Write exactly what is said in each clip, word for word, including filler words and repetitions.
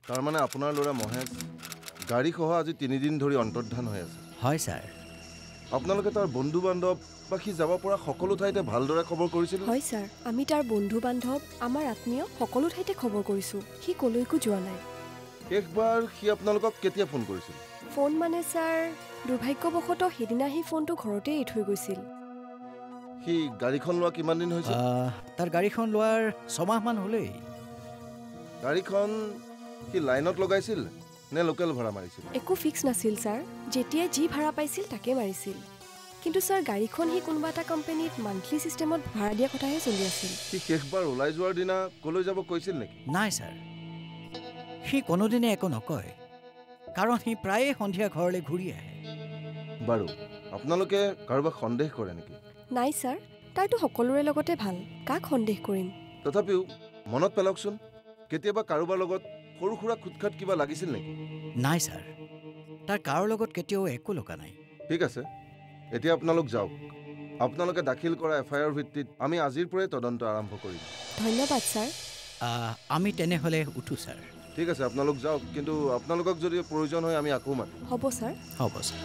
তাৰ মানে আপোনাৰ ল'ৰা মহেশ গাড়ী সহ আজি তিনিদিন ধৰি অন্তৰ্ধান হৈ আছে হয় ছাৰ আপোনালোকে তাৰ বন্ধু বান্ধৱ বা সি যাব পৰা সকলো ঠাইতে ভালদৰে খবৰ কৰিছিল হয় ছাৰ আমি তাৰ বন্ধু বান্ধৱ আমাৰ আত্মীয় সকলো ঠাইতে খবৰ কৰিছোঁ সি কলৈকো যোৱা নাই শেষবাৰ সি আপোনালোকক কেতিয়া ফোন কৰিছিল ফোন মানে ছাৰ দুৰ্ভাগ্যবশতঃ সেইদিনা সি ফোনটো ঘৰতে এৰি থৈ গৈছিল সি গাড়ীখন লোৱা কিমান দিন হৈছে তাৰ গাড়ীখন লোৱাৰ ছমাহমান হ'লেই গাড়ীখন সি লাইনত লগাইছিল নে লোকেল ভাড়া মাৰিছিল একো ফিক্স নাছিল ছাৰ যেতিয়াই যি ভাড়া পাইছিল তাকে মাৰিছিল কিন্তু ছাৰ গাড়ীখন সি কোনোবা এটা কোম্পানীত মান্থলি চিষ্টেমত ভাড়া দিয়া কথাহে চলি আছিল সি শেষবাৰ ওলাই যোৱাৰ দিনা কলৈ যাব কৈছিল নেকি নাই ছাৰ সি কোনোদিনে একো নকয় কাৰণ সি প্ৰায়ে সন্ধিয়া ঘৰলৈ ঘূৰি আহে বাৰু আপোনালোকে কাৰোবাক সন্দেহ কৰে নেকি নাই ছাৰ তাৰতো সকলোৰে লগতে ভাল কাক সন্দেহ কৰিম তথাপিও মনত পেলাওকচোন কেতিয়াবা কাৰোবাৰ লগত সৰু সুৰা খুটখাট কিবা লাগিছিল নেকি নাই ছাৰ তাৰ কাৰো লগত কেতিয়াও একো লগা নাই ঠিক আছে এতিয়া আপোনালোক যাওক আপোনালোকে দাখিল কৰা এফ আই আৰ ভিত্তিত আমি আজিৰ পৰাই তদন্ত আৰম্ভ কৰিম ধন্যবাদ ছাৰ আমি তেনেহ'লে উঠো ছাৰ ঠিক আছে আপোনালোক যাওক কিন্তু আপোনালোকক যদি প্ৰয়োজন হয় আমি আকৌ মাতিম হ'ব ছাৰ হ'ব ছাৰ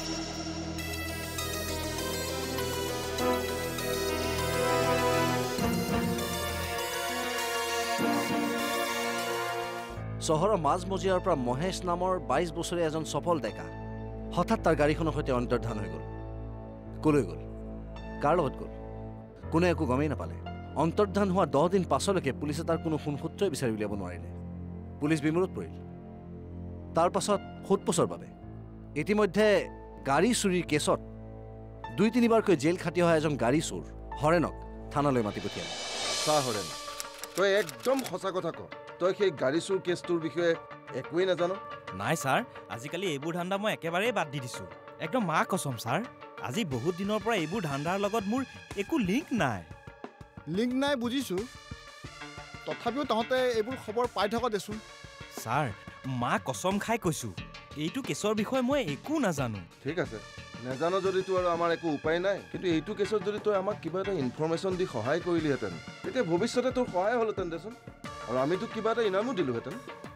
চহৰৰ মাজমজিয়াৰ পৰা মহেশ নামৰ বাইছ বছৰীয়া এজন সফল ডেকা হঠাৎ তাৰ গাড়ীখনৰ সৈতে অন্তৰ্ধান হৈ গ'ল কলৈ গ'ল কাৰ লগত গ'ল কোনে একো গমেই নাপালে অন্তৰ্ধান হোৱা দহ দিন পাছলৈকে পুলিচে তাৰ কোনো সোণসূত্ৰই বিচাৰি উলিয়াব নোৱাৰিলে পুলিচ বিমূৰত পৰিল তাৰ পাছত সোধ পোছৰ বাবে ইতিমধ্যে গাড়ী চুৰিৰ কেছত দুই তিনিবাৰকৈ জেল খাটি অহা এজন গাড়ী চোৰ হৰেণক থানালৈ মাতি পঠিয়ালে চা হৰেণ তই একদম সঁচা কথা ক তই সেই গাড়ী চোৰ কেছটোৰ বিষয়ে একোৱেই নাজানো নাই ছাৰ আজিকালি এইবোৰ ধান্দা মই একেবাৰেই বাদ দি দিছোঁ একদম মা কচম ছাৰ আজি বহুত দিনৰ পৰা এইবোৰ ধান্দাৰ লগত মোৰ একো লিংক নাই লিংক নাই বুজিছোঁ তথাপিও তহঁতে এইবোৰ খবৰ পাই থকা দেচোন ছাৰ মা কচম খাই কৈছোঁ এইটো কেছৰ বিষয়ে মই একো নাজানো ঠিক আছে নাজানো যদি তোৰ আৰু আমাৰ একো উপায় নাই কিন্তু এইটো কেছত যদি তই আমাক কিবা এটা ইনফৰমেশ্যন দি সহায় কৰিলিহেঁতেন তেতিয়া ভৱিষ্যতে তোৰ সহায় হ'লহেঁতেন দেচোন আৰু আমি তোক কিবা এটা ইনামো দিলোহেঁতেন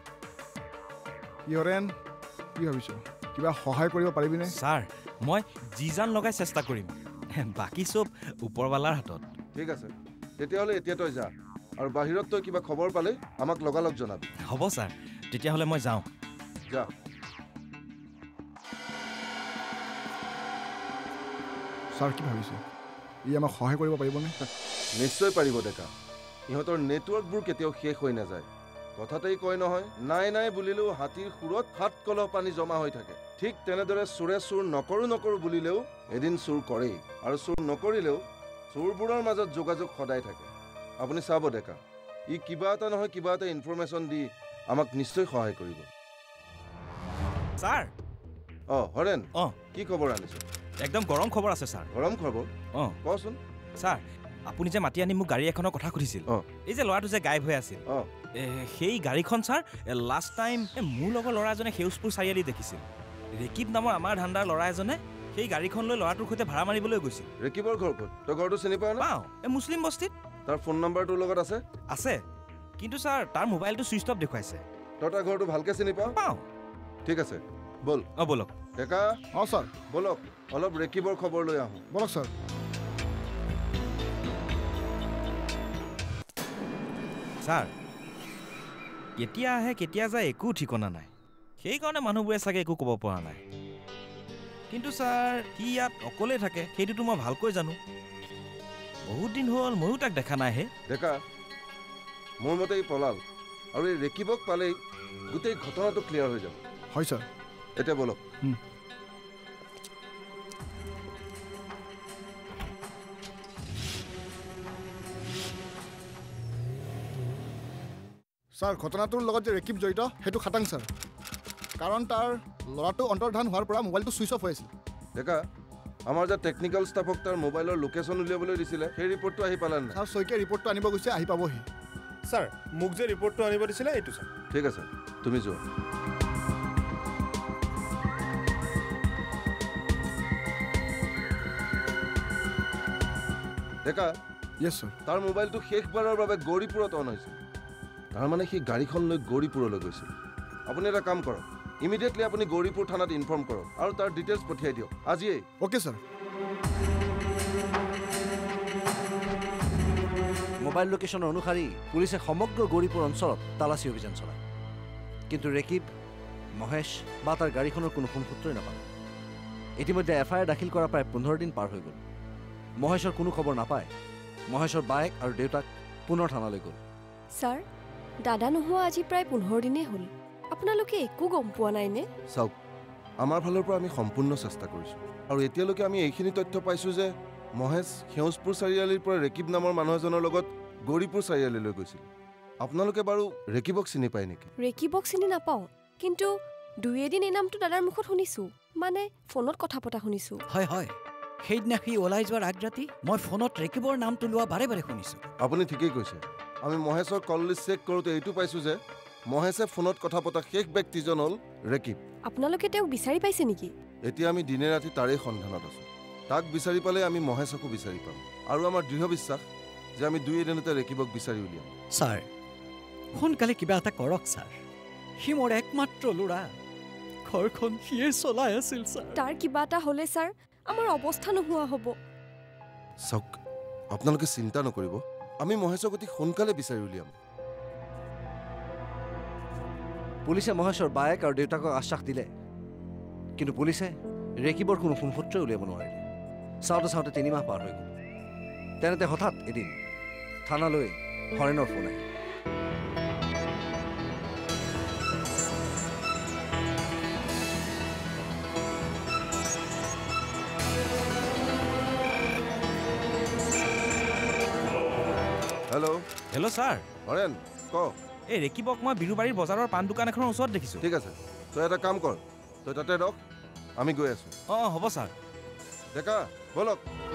হৰেণ কি ভাবিছ কিবা সহায় কৰিব পাৰিবিনে ছাৰ মই যি জান লগাই চেষ্টা কৰিম বাকী চব ওপৰৱালাৰ হাতত ঠিক আছে তেতিয়াহ'লে এতিয়া তই যা আৰু বাহিৰত তই কিবা খবৰ পালে আমাক লগালগ জনাবি হ'ব ছাৰ তেতিয়াহ'লে মই যাওঁ যা ছাৰ কি ভাবিছে ই আমাক সহায় কৰিব পাৰিবনে নিশ্চয় পাৰিব ডেকা ইহঁতৰ নেটৱৰ্কবোৰ কেতিয়াও শেষ হৈ নাযায় কথাতেই কয় নহয় নাই নাই বুলিলেও হাতীৰ সুৰত সাত কলহ পানী জমা হৈ থাকে ঠিক তেনেদৰে চোৰে চোৰ নকৰোঁ নকৰোঁ বুলিলেও এদিন চোৰ কৰেই আৰু চোৰ নকৰিলেও চোৰবোৰৰ মাজত যোগাযোগ সদায় থাকে আপুনি চাব ডেকা ই কিবা এটা নহয় কিবা এটা ইনফৰমেশ্যন দি আমাক নিশ্চয় সহায় কৰিব ছাৰ অঁ হৰেণ অঁ কি খবৰ আনিছে একদম গৰম খবৰ আছে ছাৰ গৰম খবৰ অঁ কচোন ছাৰ আপুনি যে মাতি আনি মোক গাড়ী এখনৰ কথা সুধিছিল এই যে ল'ৰাটো যে গায়ব হৈ আছিল সেই গাড়ীখন ছাৰ লাষ্ট টাইম মোৰ লগৰ ল'ৰা এজনে সেউজপুৰ চাৰিআলি দেখিছিল ৰেকিব নামৰ আমাৰ ধান্দাৰ ল'ৰা এজনে সেই গাড়ীখন লৈ ল'ৰাটোৰ সৈতে ভাড়া মাৰিবলৈ গৈছিল ৰেকিবৰ ঘৰ ক'ত তই ঘৰটো চিনি পাৱ না পাওঁ এই মুছলিম বস্তিত তাৰ ফোন নম্বৰ তোৰ লগত আছে আছে কিন্তু ছাৰ তাৰ মোবাইলটো ছুইচ অফ দেখুৱাইছে তই তাৰ ঘৰটো ভালকৈ চিনি পাৱ পাওঁ ঠিক আছে বল অঁ বলক ডেকা অঁ ছাৰ বলক অলপ ৰেকিবৰ খবৰ লৈ আহোঁ বলক ছাৰ ছাৰ কেতিয়া আহে কেতিয়া যায় একো ঠিকনা নাই সেইকাৰণে মানুহবোৰে চাগে একো ক'ব পৰা নাই কিন্তু ছাৰ সি ইয়াত অকলে থাকে সেইটোতো মই ভালকৈ জানো বহুত দিন হ'ল ময়ো তাক দেখা নাই হে ডেকা মোৰ মতে ই পলাল আৰু এই ৰেকিবক পালেই গোটেই ঘটনাটো ক্লিয়াৰ হৈ যাব হয় ছাৰ এতিয়া বলক ছাৰ ঘটনাটোৰ লগত যে ৰেকিব জড়িত সেইটো খাটাং ছাৰ কাৰণ তাৰ ল'ৰাটো অন্তৰ্ধান হোৱাৰ পৰা মোবাইলটো ছুইচ অফ হৈ আছিল ডেকা আমাৰ যে টেকনিকেল ষ্টাফক তাৰ মোবাইলৰ লোকেশ্যন উলিয়াবলৈ দিছিলে সেই ৰিপৰ্টটো আহি পালে নাই ছাৰ শইকীয়া ৰিপৰ্টটো আনিব গৈছে আহি পাবহি ছাৰ মোক যে ৰিপৰ্টটো আনিব দিছিলে এইটো ছাৰ ঠিক আছে তুমি যোৱা ডেকা য়েছ ছাৰ তাৰ মোবাইলটো শেষবাৰৰ বাবে গৌৰীপুৰত অন হৈছিল তাৰমানে সি গাড়ীখন লৈ গৌৰীপুৰলৈ গৈছিল আপুনি এটা কাম কৰক, ইমিডিয়েটলি আপুনি গৌৰীপুৰ থানাত ইনফৰ্ম কৰক আৰু তাৰ ডিটেইলছ পঠিয়াই দিয়ক আজিয়েই। Okay sir. মোবাইল লোকেশ্যন অনুসৰি পুলিচে সমগ্ৰ গৌৰীপুৰ অঞ্চলত তালাচী অভিযান চলায়, কিন্তু ৰেকিব, মহেশ বা তাৰ গাড়ীখনৰ কোনো ফোনসূত্ৰই নাপালে। ইতিমধ্যে এফ আই আৰ দাখিল কৰা প্ৰায় পোন্ধৰ দিন পাৰ হৈ গ'ল। মহেশৰ কোনো খবৰ নাপায়। মহেশৰ বায়েক আৰু দেউতাক পুনৰ থানালৈ গ'ল। ছাৰ, দাদা নোহোৱা আজি প্ৰায় পোন্ধৰ দিনেই হ'ল। আপোনালোকে একো গম পোৱা নাইনে? চাওক, আমাৰ ফালৰ পৰা আমি সম্পূৰ্ণ চেষ্টা কৰিছোঁ আৰু এতিয়ালৈকে আমি এইখিনি তথ্য পাইছোঁ যে মহেশ সেউজপুৰ চাৰিআলিৰ পৰা ৰেকিব নামৰ মানুহ এজনৰ লগত গৌৰীপুৰ চাৰিআলিলৈ গৈছিল। আপোনালোকে বাৰু ৰেকিবক চিনি পায় নেকি? ৰেকিবক চিনি নাপাওঁ, কিন্তু দুই এদিন এই নামটো দাদাৰ মুখত শুনিছোঁ, মানে ফোনত কথা পতা শুনিছোঁ। হয় হয়, সেইদিনা সি ওলাই যোৱাৰ আগৰাতি মই ফোনত ৰেকিবৰ নামটো লোৱা বাৰে বাৰে শুনিছোঁ। আপুনি ঠিকেই কৈছে। আমি মহেশৰ কল লিষ্ট চেক কৰোঁতে এইটো পাইছোঁ যে মহেশে ফোনত কথা পতা শেষ ব্যক্তিজন হ'ল ৰেকিব। আপোনালোকে তেওঁক বিচাৰি পাইছে নেকি? এতিয়া আমি দিনে ৰাতি তাৰেই সন্ধানত আছোঁ। তাক বিচাৰি পালে আমি মহেশকো বিচাৰি পাম আৰু আমাৰ দৃঢ় বিশ্বাস যে আমি দুই এদিনতে ৰেকিবক বিচাৰি উলিয়াম। ছাৰ, সোনকালে কিবা এটা কৰক ছাৰ। সি মোৰ একমাত্ৰ ল'ৰা, ঘৰখন সিয়ে চলাই আছিল ছাৰ। তাৰ কিবা এটা হ'লে ছাৰ আমাৰ অৱস্থা নোহোৱা হ'ব। চাওক, আপোনালোকে চিন্তা নকৰিব, আমি মহেশক অতি সোনকালে বিচাৰি উলিয়াম। পুলিচে মহেশৰ বায়েক আৰু দেউতাকক আশ্বাস দিলে, কিন্তু পুলিচে ৰেকিবৰ কোনো ফোনসূত্ৰই উলিয়াব নোৱাৰিলে। চাওঁতে চাওঁতে তিনিমাহ পাৰ হৈ গ'ল। তেনেতে হঠাৎ এদিন থানালৈ হৰেণৰ ফোন আহিল। হেল্ল' হেল্ল' ছাৰ, হৰেণ, ক। এই ৰেকিবক মই বিৰুবাৰীৰ বজাৰৰ পাণ দোকান এখনৰ ওচৰত দেখিছোঁ। ঠিক আছে, তই এটা কাম কৰ, তই তাতে ৰখ, আমি গৈ আছোঁ। অঁ হ'ব ছাৰ। ডেকা, বলক।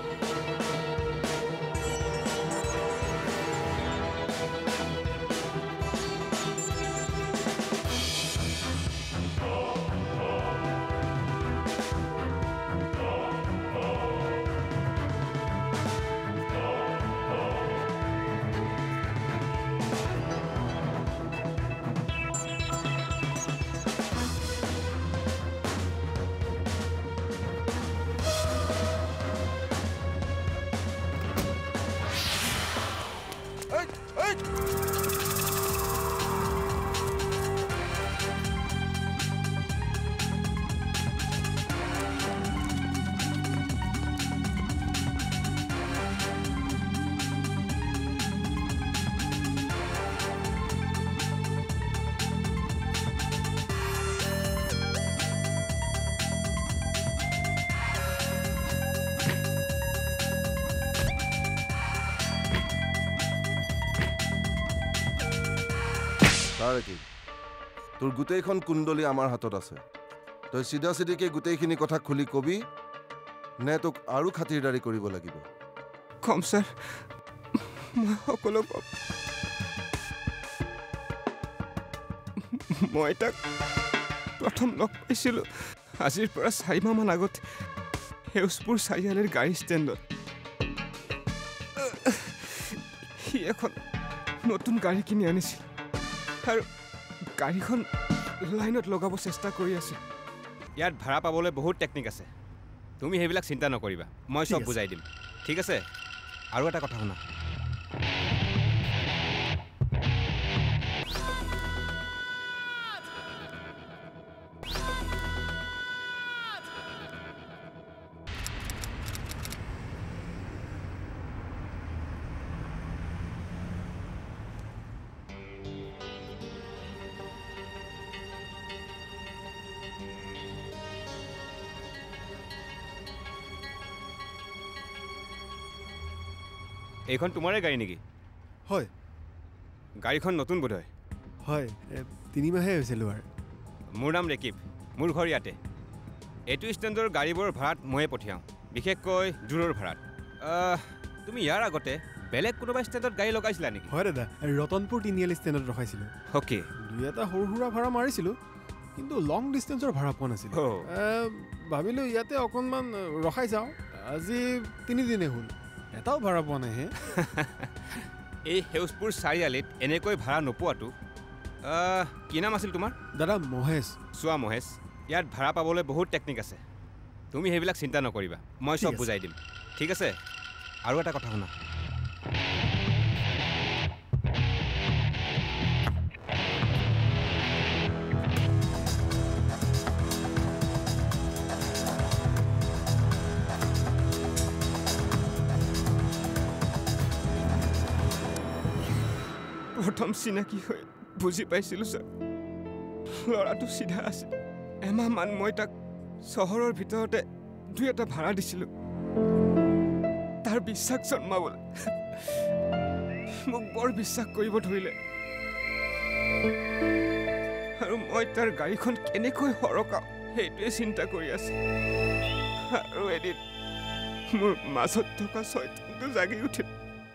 তোৰ গোটেইখন কুণ্ডলী আমাৰ হাতত আছে। তই চিধা চিধিকে গোটেইখিনি কথা খুলি কবি নে তোক আৰু খাতিৰদাৰী কৰিব লাগিব? কম ছাৰ, মই সকলো কম। মই তাক প্ৰথম লগ পাইছিলোঁ আজিৰ পৰা চাৰি মাহমান আগত সেউজপুৰ চাৰিআলিৰ গাড়ী ষ্টেণ্ডত। সি এখন নতুন গাড়ী কিনি আনিছিল আৰু গাড়ীখন লাইনত লগাব চেষ্টা কৰি আছে। ইয়াত ভাড়া পাবলৈ বহুত টেকনিক আছে, তুমি সেইবিলাক চিন্তা নকৰিবা, মই চব বুজাই দিম। ঠিক আছে, আৰু এটা কথা শুনা, এইখন তোমাৰে গাড়ী নেকি? হয়। গাড়ীখন নতুন বোধ হয়? হয়, তিনিমাহে হৈছে লোৱাৰ। মোৰ নাম ৰেকিব, মোৰ ঘৰ ইয়াতে। এইটো ষ্টেণ্ডৰ গাড়ীবোৰ ভাড়াত ময়ে পঠিয়াওঁ, বিশেষকৈ দূৰৰ ভাড়াত। তুমি ইয়াৰ আগতে বেলেগ কোনোবা ষ্টেণ্ডত গাড়ী লগাইছিলা নেকি? হয় দাদা, ৰতনপুৰ তিনিআলি ষ্টেণ্ডত ৰখাইছিলোঁ। অ'কে। দুই এটা সৰু সুৰা ভাড়া মাৰিছিলোঁ, কিন্তু লং ডিষ্টেঞ্চৰ ভাড়া পোৱা নাছিলোঁ। ভাবিলোঁ ইয়াতে অকণমান ৰখাই যাওঁ। আজি তিনিদিনে হ'ল, এটাও ভাড়া পোৱা নাই হে। এই সেউজপুৰ চাৰিআলিত এনেকৈ ভাড়া নোপোৱাটো কি নাম আছিল তোমাৰ? দাদা মহেশ। চোৱা মহেশ, ইয়াত ভাড়া পাবলৈ বহুত টেকনিক আছে, তুমি সেইবিলাক চিন্তা নকৰিবা, মই চব বুজাই দিম, ঠিক আছে? আৰু এটা কথা শুনা, প্ৰথম চিনাকি হৈ বুজি পাইছিলোঁ ছাৰ, ল'ৰাটো চিধা আছিল। এমাহমান মই তাক চহৰৰ ভিতৰতে দুই এটা ভাড়া দিছিলোঁ, তাৰ বিশ্বাস জন্মাবলৈ। মোক বৰ বিশ্বাস কৰিব ধৰিলে, আৰু মই তাৰ গাড়ীখন কেনেকৈ সৰকাওঁ সেইটোৱে চিন্তা কৰি আছোঁ। আৰু এদিন মোৰ মাজত থকা চৈতানটো জাগি উঠিল।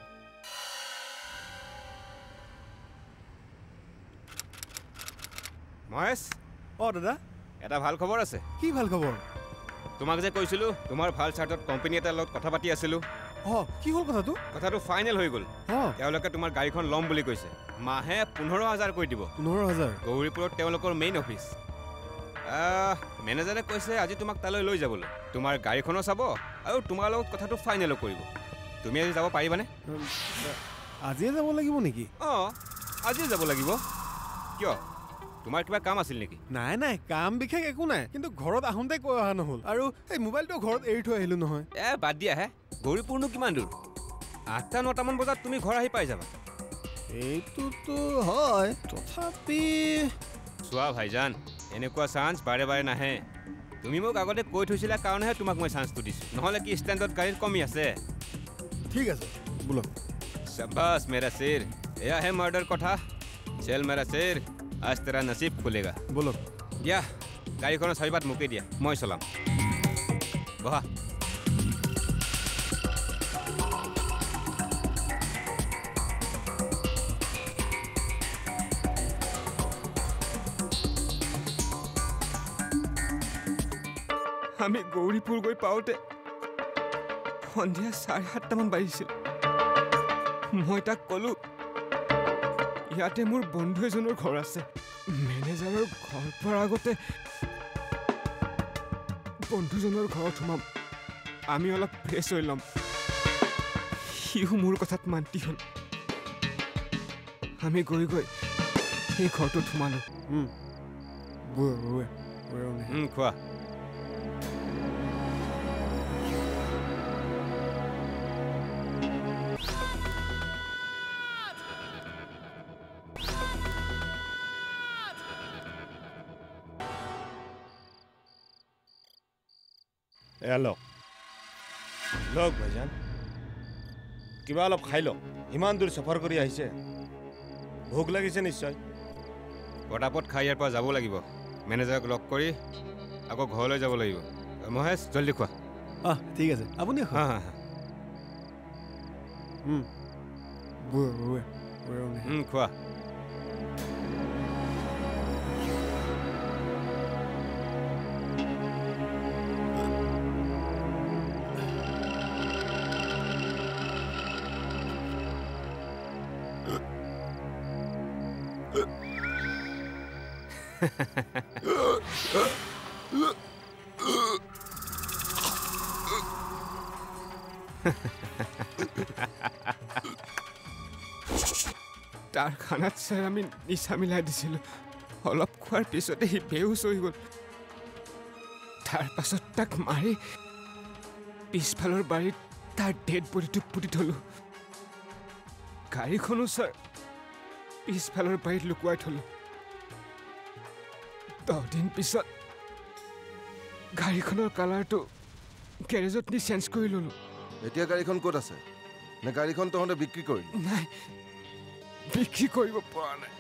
মহেশ, অঁ দাদা, এটা ভাল খবৰ আছে। কি ভাল খবৰ? তোমাক যে কৈছিলোঁ তোমাৰ ভাল চাৰ্টত কোম্পানী এটাৰ লগত কথা পাতি আছিলোঁ। অঁ, কি হ'ল কথাটো? কথাটো ফাইনেল হৈ গ'ল। অঁ, তেওঁলোকে তোমাৰ গাড়ীখন ল'ম বুলি কৈছে, মাহে পোন্ধৰ হাজাৰ কৰি দিব। পোন্ধৰ হাজাৰ? গৌৰীপুৰত তেওঁলোকৰ মেইন অফিচ। মেনেজাৰে কৈছে আজি তোমাক তালৈ লৈ যাবলৈ, তোমাৰ গাড়ীখনো চাব আৰু তোমাৰ লগত কথাটো ফাইনেলো কৰিব। তুমি আজি যাব পাৰিবানে? আজিয়ে যাব লাগিব নেকি? অঁ, আজিয়ে যাব লাগিব। কিয়, তোমাৰ কিবা কাম আছিল নেকি? নাই নাই, কাম বিশেষ একো নাই, কিন্তু ঘৰত আহোঁতে কৈ অহা নহ'ল, আৰু এই মোবাইলটো ঘৰত এৰি থৈ আহিলোঁ নহয়। এ বাদ দিয়া হে, গৌৰীপুৰনো কিমান দূৰ? আঠটা নটামান বজাত তুমি ঘৰ আহি পাই যাবা। এইটোতো হয়, তথাপি চোৱা ভাইজান, এনেকুৱা চান্স বাৰে বাৰে নাহে। তুমি মোক আগতে কৈ থৈছিলা কাৰণেহে তোমাক মই চান্সটো দিছোঁ, নহ'লে কি ষ্টেণ্ডত গাড়ীৰ কমি আছে? ঠিক আছে, বোলক। শাবাছ মেৰা শ্বেৰ, এয়াহে মাৰ্ডাৰ কথা। চেল মেৰা শ্বেৰ, আজ তেৰা নসিব খুলেগা। বোলক। দিয়া, গাড়ীখনৰ চাবিপাত মোকে দিয়া, মই চলাম। বহা। আমি গৌৰীপুৰ গৈ পাওঁতে সন্ধিয়া চাৰে সাতটামান বাজিছিল। মই তাক ক'লোঁ ইয়াতে মোৰ বন্ধু এজনৰ ঘৰ আছে, মেনেজাৰৰ ঘৰ পোৱাৰ আগতে বন্ধুজনৰ ঘৰত সোমাম, আমি অলপ ফ্ৰেছ হৈ ল'ম। সিও মোৰ কথাত মান্তি হ'ল। আমি গৈ গৈ সেই ঘৰটোত সোমালোঁ। খোৱা। এয়া লওক লওক ভাইজান, কিবা অলপ খাই লওক, ইমান দূৰ চফৰ কৰি আহিছে, ভোক লাগিছে নিশ্চয়। পটাপট খাই ইয়াৰ পৰা যাব লাগিব, মেনেজাৰক লগ কৰি আকৌ ঘৰলৈ যাব লাগিব। মহেশ, জলদি খোৱা। অঁ ঠিক আছে, আপুনি হা হা হা খোৱা। তাৰ খানাত ছাৰ আমি নিচা মিলাই দিছিলোঁ, অলপ খোৱাৰ পিছতে সি বেহুচ হৈ গ'ল। তাৰ পাছত তাক মাৰি পিছফালৰ বাৰীত তাৰ ডেড বডিটো পুতি থলোঁ। গাড়ীখনো ছাৰ পিছফালৰ বাৰীত লুকুৱাই থলোঁ। দহ দিন পিছত গাড়ীখনৰ কালাৰটো গেৰেজত নি চেঞ্জ কৰি ল'লোঁ। এতিয়া গাড়ীখন ক'ত আছে? নে গাড়ীখন তহঁতে বিক্ৰী কৰিলি? নাই, বিক্ৰী কৰিব পৰা নাই।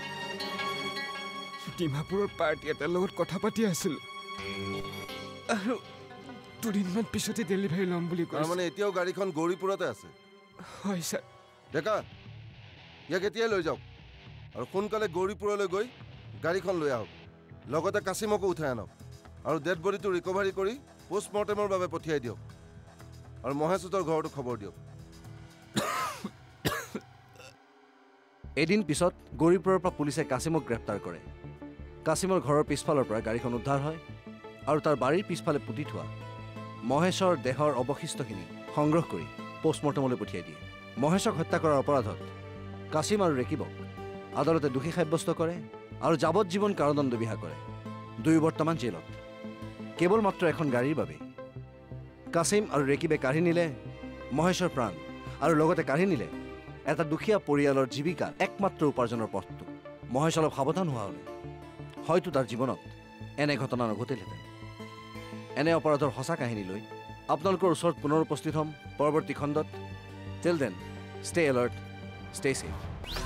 ডিমাপুৰৰ পাৰ্টি এটাৰ লগত কথা পাতি আছিলোঁ, আৰু দুদিনমান পিছতে ডেলিভাৰী ল'ম বুলি কৈছে। মানে এতিয়াও গাড়ীখন গৌৰীপুৰতে আছে? হয় ছাৰ। ডেকা, ইয়াক এতিয়াই লৈ যাওক আৰু সোনকালে গৌৰীপুৰলৈ গৈ গাড়ীখন লৈ আহক, লগতে কাছিমকো উঠাই আনক, আৰু ডেড বডিটো ৰিকভাৰী কৰি পোষ্টমৰ্টেমৰ বাবে পঠিয়াই দিয়ক, আৰু মহেশহঁতৰ ঘৰতো খবৰ দিয়ক। এদিন পিছত গৌৰীপুৰৰ পৰা পুলিচে কাছিমক গ্ৰেপ্তাৰ কৰে। কাছিমৰ ঘৰৰ পিছফালৰ পৰা গাড়ীখন উদ্ধাৰ হয় আৰু তাৰ বাৰীৰ পিছফালে পুতি থোৱা মহেশৰ দেহৰ অৱশিষ্টখিনি সংগ্ৰহ কৰি পোষ্টমৰ্টমলৈ পঠিয়াই দিয়ে। মহেশক হত্যা কৰাৰ অপৰাধত কাছিম আৰু ৰেকিবক আদালতে দোষী সাব্যস্ত কৰে আৰু যাৱজ্জীৱন কাৰাদণ্ড বিহা কৰে। দুয়ো বৰ্তমান জেলত। কেৱল মাত্ৰ এখন গাড়ীৰ বাবে কাছিম আৰু ৰেকিবে কাঢ়ি নিলে মহেশৰ প্ৰাণ আৰু লগতে কাঢ়ি নিলে এটা দুখীয়া পৰিয়ালৰ জীৱিকা একমাত্ৰ উপাৰ্জনৰ পথটো। মহেশ অলপ সাৱধান হোৱা হ'লে হয়তো তাৰ জীৱনত এনে ঘটনা নঘটিলহেঁতেন। এনে অপৰাধৰ সঁচা কাহিনী লৈ আপোনালোকৰ ওচৰত পুনৰ উপস্থিত হ'ম পৰৱৰ্তী খণ্ডত। Till then stay alert, stay safe.